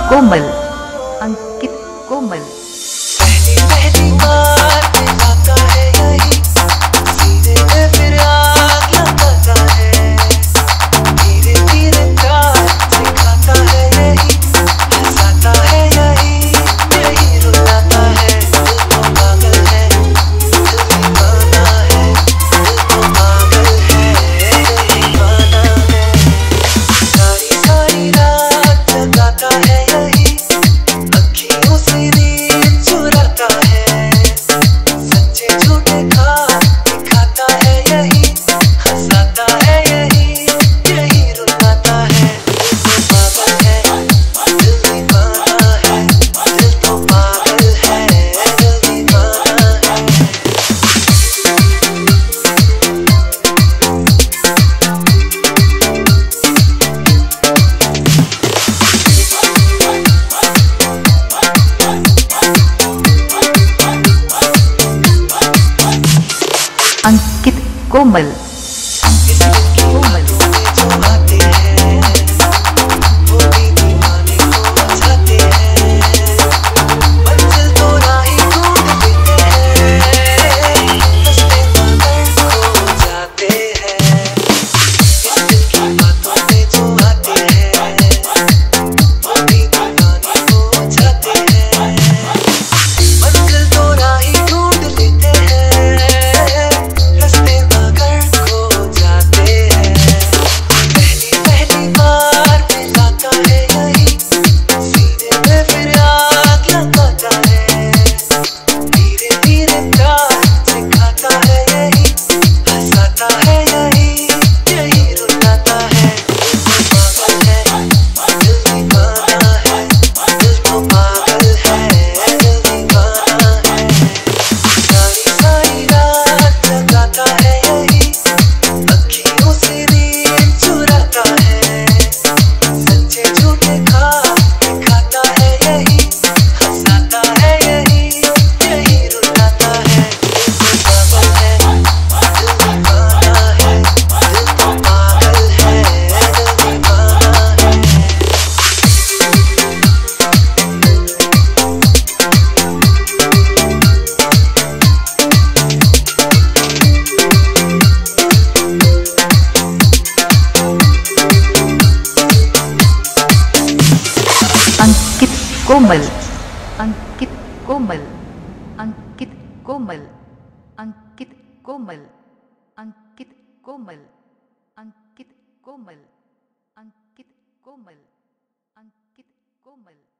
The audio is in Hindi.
कोमल, अंकित कोमल। पहली पहली बार मिलाता है यही, सीने में फिर आग लगाता है, धीरे धीरे प्यार सिखाता है यही, हंसाता है यही, यही रुलाता है। दिल तो पागल है, दिल दीवाना है, दिल तो पागल है, दीवाना है। सारी सारी रात जगाता है यही, अखियों से नींद चुराता है, सच्चे झूठे ख्वाब दिखाता है यही, हंसाता है यही, यही रुलाता है। दिल तो पागल है, दिल दीवाना है, दिल तो पागल है, दिल दीवाना है। अंकित कोमल, इस दिल की बातों में जो आते हैं, वो भी दीवाने को बचाते हैं, मंजिल तो राही ढूंढ लेते हैं, रास्ते मगर खो जाते हैं। इस दिल की बातों में जो आते हैं, वो भी दीवाने को बचाते हैं, मंजिल तो राही ढूंढ लेते हैं, रास्ते मगर खो जाते हैं। पहली पहली बार मिलाता है यही, सीने में फिर आग लगाता है, धीरे धीरे प्यार सिखाता है यही, हंसाता है यही, यही रुलाता है। दिल तो पागल है, दिल दीवाना है, दिल तो पागल है, दिल दीवाना है। सारी सारी रात जगाता है यही, अखियों से नींद चुराता है, सच्चे झूठे ख्वाब दिखाता है यही, हंसाता है यही, यही रुलाता है। दिल तो पागल है, दिल दीवाना है, दिल तो पागल है, दिल दीवाना है। अंकित कोमल, अंकित कोमल, अंकित कोमल, अंकित कोमल, अंकित कोमल, अंकित कोमल, अंकित कोमल, अंकित कोमल।